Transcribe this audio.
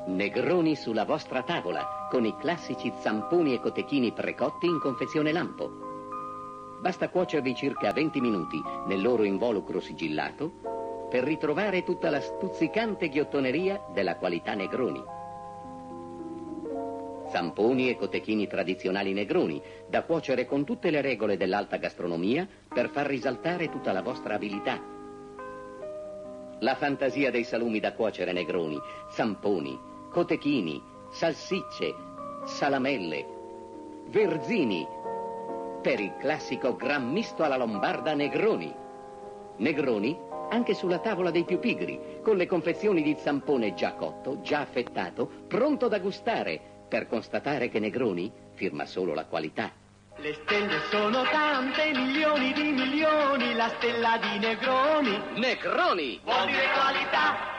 Negroni sulla vostra tavola, con i classici zamponi e cotechini precotti in confezione lampo. Basta cuocerli circa 20 minuti nel loro involucro sigillato per ritrovare tutta la stuzzicante ghiottoneria della qualità Negroni. Zamponi e cotechini tradizionali Negroni, da cuocere con tutte le regole dell'alta gastronomia per far risaltare tutta la vostra abilità. La fantasia dei salumi da cuocere Negroni, zamponi, cotechini, salsicce, salamelle, verzini, per il classico gran misto alla lombarda Negroni. Negroni anche sulla tavola dei più pigri, con le confezioni di zampone già cotto, già affettato, pronto da gustare, per constatare che Negroni firma solo la qualità. Le stelle sono tante, milioni di milioni, la stella di Negroni. Negroni! Vuol dire qualità.